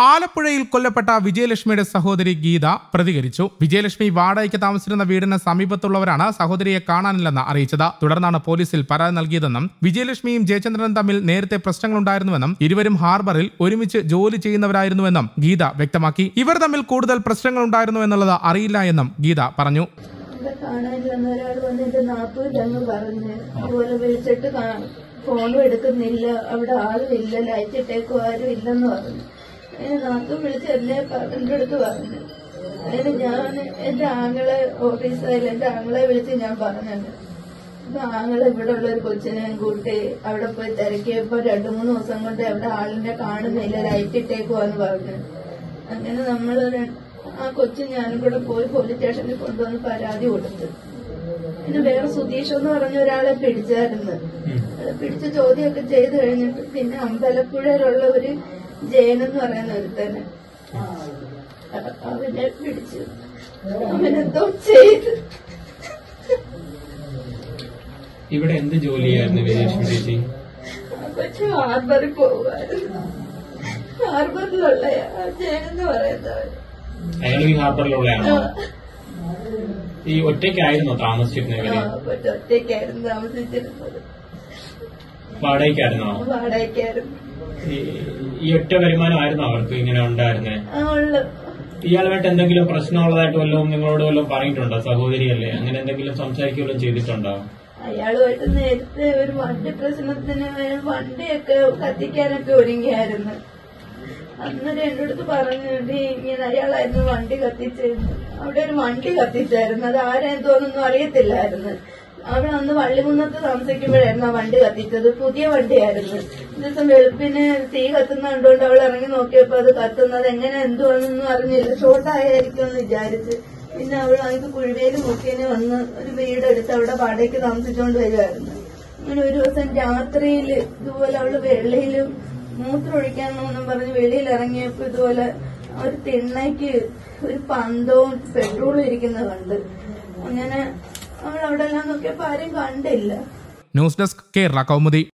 ആലപ്പുഴയിൽ കൊല്ലപ്പെട്ട വിജയലക്ഷ്മിയുടെ സഹോദരി ഗീത പ്രതികരിച്ചു. വിജയലക്ഷ്മി വാടകയ്ക്ക് താമസിച്ചിരുന്ന വീടിന് സമീപത്തുള്ളവരാണ് സഹോദരിയെ കാണാനില്ലെന്ന് അറിയിച്ചത്. തുടർന്നാണ് പോലീസിൽ പരാതി നൽകിയതെന്നും വിജയലക്ഷ്മിയും ജയചന്ദ്രനും തമ്മിൽ നേരത്തെ പ്രശ്നങ്ങളുണ്ടായിരുന്നുവെന്നും ഇരുവരും ഹാർബറിൽ ഒരുമിച്ച് ജോലി ചെയ്യുന്നവരായിരുന്നുവെന്നും ഗീത വ്യക്തമാക്കി. ഇവർ തമ്മിൽ കൂടുതൽ പ്രശ്നങ്ങളുണ്ടായിരുന്നു എന്നുള്ളത് അറിയില്ല എന്നും ഗീത പറഞ്ഞു. ഫോണും എടുക്കുന്നില്ല, അവിടെ ആരുമില്ല, ലൈറ്റ് ഇട്ടേക്കും ആരും ഇല്ലെന്ന് പറഞ്ഞു. അതിന് നാത്തും വിളിച്ച് എന്നെ എൻ്റെ അടുത്ത് പറഞ്ഞു. അതിന് ഞാൻ എന്റെ ആങ്ങളെ ഓഫീസായാലും എന്റെ ആങ്ങളെ വിളിച്ച് ഞാൻ പറഞ്ഞിട്ടുണ്ട്. അപ്പൊ ആങ്ങളെ ഇവിടെ ഉള്ള ഒരു കൊച്ചിനെയും കൂട്ടി അവിടെ പോയി തിരക്കിയപ്പോ 2-3 ദിവസം കൊണ്ട് അവിടെ ആളിനെ കാണുന്നില്ല, ലൈറ്റ് ഇട്ടേക്കുവാന്ന് പറഞ്ഞു. അങ്ങനെ നമ്മള് ആ കൊച്ചു ഞാനും കൂടെ പോയി പോലീസ് സ്റ്റേഷനിൽ കൊണ്ടുവന്ന് പരാതി കൊടുത്തു. പിന്നെ വേറെ സുധീഷ് എന്ന് പറഞ്ഞ ഒരാളെ പിടിച്ചായിരുന്നു. പിടിച്ച് ചോദ്യമൊക്കെ ചെയ്ത് കഴിഞ്ഞിട്ട് പിന്നെ അമ്പലപ്പുഴയിലുള്ള ഒരു ജയനെന്ന് പറയുന്ന ഒരുത്തനെ അവനെ പിടിച്ചു. അവനെന്തോ ചെയ്ത്. ഇവിടെ എന്ത് ജോലിയായിരുന്നു വിജയലക്ഷ്മി ചേച്ചി? പക്ഷെ ഹാർബറിൽ പോകുമായിരുന്നു. ഹാർബറിലുള്ള ജയനെന്ന് പറയുന്നവൻ. അയാൾ ഈ ഹാർബറിലുള്ളയാണോ? ഈ ഒറ്റയ്ക്കായിരുന്നോ താമസിച്ചിരുന്നത്? ഒറ്റയ്ക്കായിരുന്നു താമസിച്ചിരുന്നത്. വാടകയ്ക്കായിരുന്നോ? വാടകയ്ക്കായിരുന്നു. ഈ ഒറ്റ വരുമാനമായിരുന്നോ അവർക്ക് ഇങ്ങനെ ഉണ്ടായിരുന്നേ? ഇയാളുമായിട്ട് എന്തെങ്കിലും പ്രശ്നമുള്ളതായിട്ട് വല്ലതും നിങ്ങളോട് വല്ലതും പറഞ്ഞിട്ടുണ്ടോ? സഹോദരിയല്ലേ, അങ്ങനെ എന്തെങ്കിലും സംസാരിക്കുകയോ ചെയ്തിട്ടുണ്ടോ? അയാളുമായിട്ട് നേരത്തെ ഒരു വണ്ടി പ്രശ്നത്തിന് വണ്ടിയൊക്കെ കത്തിക്കാനൊക്കെ ഒരുങ്ങിയായിരുന്നു. അന്നേരം എന്റെ അടുത്ത് പറഞ്ഞിട്ട് ഇങ്ങനെ അയാളായിരുന്നു വണ്ടി കത്തിച്ചിരുന്നു. അവിടെ ഒരു വണ്ടി കത്തിച്ചായിരുന്നു. അത് ആരാന്ന് തോന്നുന്നു അറിയത്തില്ലായിരുന്നു. അവിടെ അന്ന് വള്ളിമുന്നത്ത് താമസിക്കുമ്പോഴായിരുന്നു ആ വണ്ടി കത്തിച്ചത്. പുതിയ വണ്ടിയായിരുന്നു. ദിവസം വെളുപ്പിന് തീ കത്തുന്ന കണ്ടുകൊണ്ട് അവൾ ഇറങ്ങി നോക്കിയപ്പോ അത് കത്തുന്നത് എങ്ങനെ എന്തുവാണെന്നൊന്നും അറിഞ്ഞില്ല. ഷോർട്ടായിരിക്കും എന്ന് വിചാരിച്ച് പിന്നെ അവൾ അതിന് കുഴിവേല് മുക്കിന് വന്ന് ഒരു വീടെടുത്ത് അവിടെ വാടകയ്ക്ക് താമസിച്ചുകൊണ്ട് വരുമായിരുന്നു. അങ്ങനെ ഒരു ദിവസം രാത്രിയിൽ ഇതുപോലെ അവള് വെള്ളിയിലും മൂത്രമൊഴിക്കാന്നൊന്നും പറഞ്ഞ് വെളിയിൽ ഇറങ്ങിയപ്പോ ഇതുപോലെ ഒരു തിണ്ണയ്ക്ക് ഒരു പന്തവും പെട്രോളും ഇരിക്കുന്നത് കണ്ട്. അങ്ങനെ അവൾ അവിടെ എല്ലാം നോക്കിയപ്പോ ആരും കണ്ടില്ല. News desk Kerala Kaumudi.